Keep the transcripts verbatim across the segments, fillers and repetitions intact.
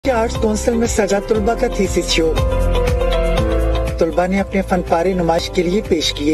Arts council میں سجا طلبہ کا تھیسس شو، طلبہ نے اپنے فن پارے نمائش کے لیے پیش کیے۔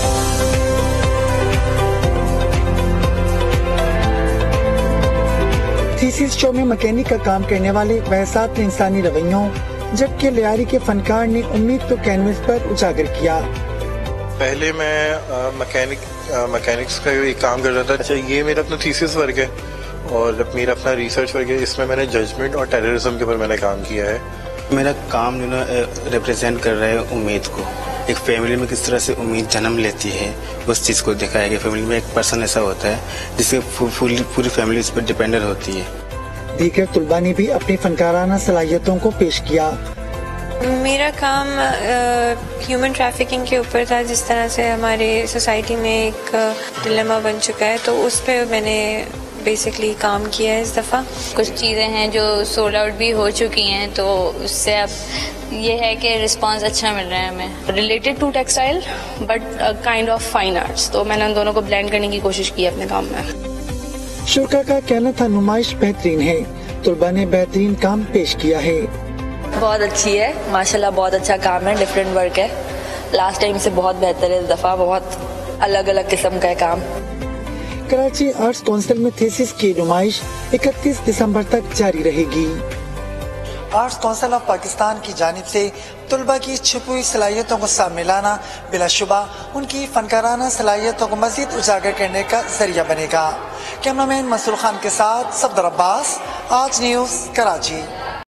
تھیسس شو میں مکینک کا کام کرنے والے بحثات نے انسانی رویوں، جبکہ لیاری کے فنکار نے امید کو کینوس پر اجاگر کیا۔ پہلے میں مکینک مکینکس کا ایک کام کرتا تھا، اچھا یہ میرا اپنا تھیسس ورک ہے اور میرا اپنا ریسرچ ورک ہے، اس میں میں نے ججمنٹ اور ٹیررزم کے اوپر میں نے کام کیا ہے۔ میرا کام جو نا ریپرزینٹ کر رہا ہے امید کو، ایک فیملی میں کس طرح سے امید جنم لیتی ہے اس چیز کو دکھایا گیا۔ فیملی میں ایک پرسن ایسا ہوتا ہے جس سے پوری فیملی اس پر ڈپینڈنٹ ہوتی ہے۔ دیگر طلبہ نے بھی اپنی فنکارانہ صلاحیتوں کو پیش کیا۔ میرا کام ہیومن ٹریفکنگ کے اوپر تھا، جس طرح سے ہمارے سوسائٹی میں ایک ڈلیما بن چکا ہے، تو اس پہ میں نے بیسکلی کام کیا ہے اس دفعہ۔ کچھ چیزیں ہیں جو سولڈ آؤٹ بھی ہو چکی ہیں، تو اس سے اب یہ ہے کہ رسپانس اچھا مل رہا ہے ہمیں۔ Related to textile but kind of fine arts, تو میں نے ان دونوں کو بلینڈ کرنے کی کوشش کی اپنے کام میں۔ شرکا کا کہنا تھا نمائش بہترین ہے، طلبہ نے بہترین کام پیش کیا ہے۔ بہت اچھی ہے ماشاءاللہ، بہت اچھا کام ہے، ڈفرینٹ ورک ہے، لاسٹ ٹائم سے بہت بہتر ہے اس دفعہ، بہت الگ الگ قسم کا ہے کام۔ کراچی آرٹس کونسل میں تھیسس کی نمائش اکتیس دسمبر تک جاری رہے گی۔ آرٹس کونسل آف پاکستان کی جانب سے طلبہ کی چھپی ہوئی صلاحیتوں کو سامنے لانا بلا شبہ ان کی فنکارانہ صلاحیتوں کو مزید اجاگر کرنے کا ذریعہ بنے گا۔ کیمرہ مین منصور خان کے ساتھ صفدر عباس، آج نیوز، کراچی۔